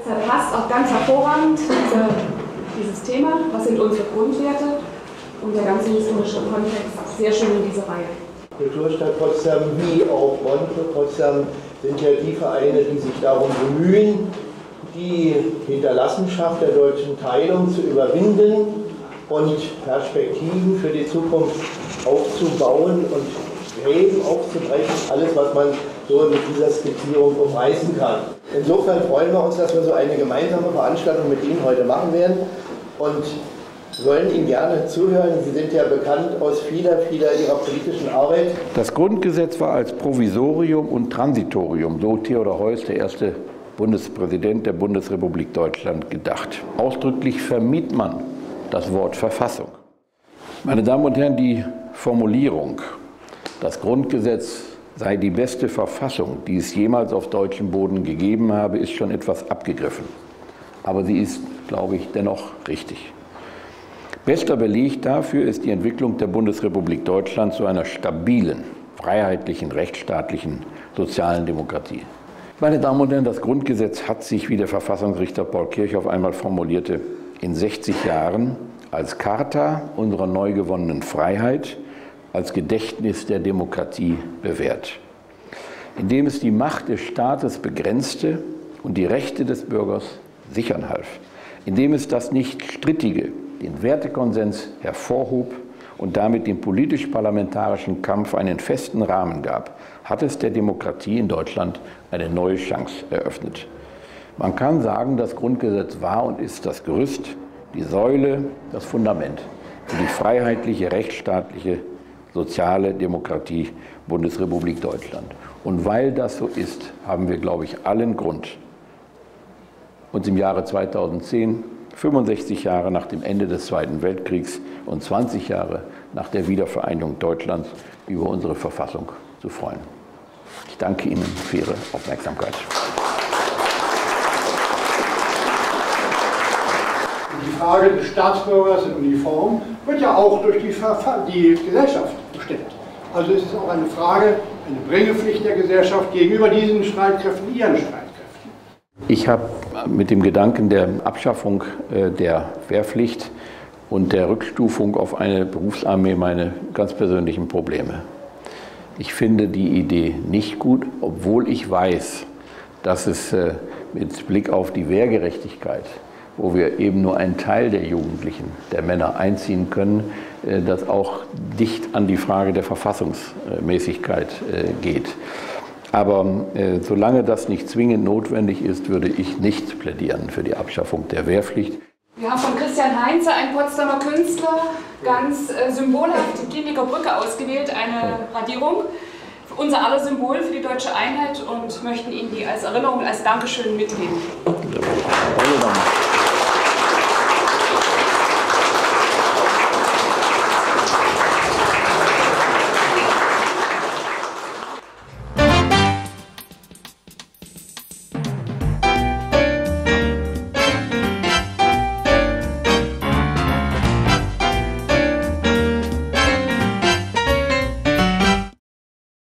Deshalb passt auch ganz hervorragend dieses Thema, was sind unsere Grundwerte und der ganze historische Kontext sehr schön in diese Reihe. Kulturstadt Potsdam wie auch Montre Potsdam sind ja die Vereine, die sich darum bemühen, die Hinterlassenschaft der deutschen Teilung zu überwinden und Perspektiven für die Zukunft aufzubauen und Gräben aufzubrechen, alles, was man so mit dieser Skizzierung umreißen kann. Insofern freuen wir uns, dass wir so eine gemeinsame Veranstaltung mit Ihnen heute machen werden und wollen Ihnen gerne zuhören. Sie sind ja bekannt aus vieler Ihrer politischen Arbeit. Das Grundgesetz war als Provisorium und Transitorium, so Theodor Heuss, der erste Bundespräsident der Bundesrepublik Deutschland, gedacht. Ausdrücklich vermied man das Wort Verfassung. Meine Damen und Herren, die Formulierung, das Grundgesetz sei die beste Verfassung, die es jemals auf deutschem Boden gegeben habe, ist schon etwas abgegriffen. Aber sie ist, glaube ich, dennoch richtig. Bester Beleg dafür ist die Entwicklung der Bundesrepublik Deutschland zu einer stabilen, freiheitlichen, rechtsstaatlichen, sozialen Demokratie. Meine Damen und Herren, das Grundgesetz hat sich, wie der Verfassungsrichter Paul Kirchhoff einmal formulierte, in 60 Jahren als Charta unserer neu gewonnenen Freiheit, als Gedächtnis der Demokratie bewährt, indem es die Macht des Staates begrenzte und die Rechte des Bürgers sichern half, indem es das Nicht-Strittige, den Wertekonsens hervorhob und damit dem politisch-parlamentarischen Kampf einen festen Rahmen gab, hat es der Demokratie in Deutschland eine neue Chance eröffnet. Man kann sagen, das Grundgesetz war und ist das Gerüst, die Säule, das Fundament für die freiheitliche, rechtsstaatliche, soziale Demokratie Bundesrepublik Deutschland. Und weil das so ist, haben wir, glaube ich, allen Grund, uns im Jahre 2010, 65 Jahre nach dem Ende des Zweiten Weltkriegs und 20 Jahre nach der Wiedervereinigung Deutschlands, über unsere Verfassung zu freuen. Ich danke Ihnen für Ihre Aufmerksamkeit. Die Frage des Staatsbürgers in Uniform wird ja auch durch die Gesellschaft bestimmt. Also ist es auch eine Frage, eine Bringepflicht der Gesellschaft gegenüber diesen Streitkräften, ihren Streitkräften. Ich habe mit dem Gedanken der Abschaffung der Wehrpflicht und der Rückstufung auf eine Berufsarmee meine ganz persönlichen Probleme. Ich finde die Idee nicht gut, obwohl ich weiß, dass es mit Blick auf die Wehrgerechtigkeit, wo wir eben nur einen Teil der Jugendlichen, der Männer einziehen können, das auch dicht an die Frage der Verfassungsmäßigkeit geht. Aber solange das nicht zwingend notwendig ist, würde ich nicht plädieren für die Abschaffung der Wehrpflicht. Wir haben von Christian Heinze, einen Potsdamer Künstler, ganz symbolhaft die Kliniker Brücke ausgewählt, eine Radierung. Unser aller Symbol für die deutsche Einheit und möchten Ihnen die als Erinnerung, als Dankeschön mitgeben. Ja.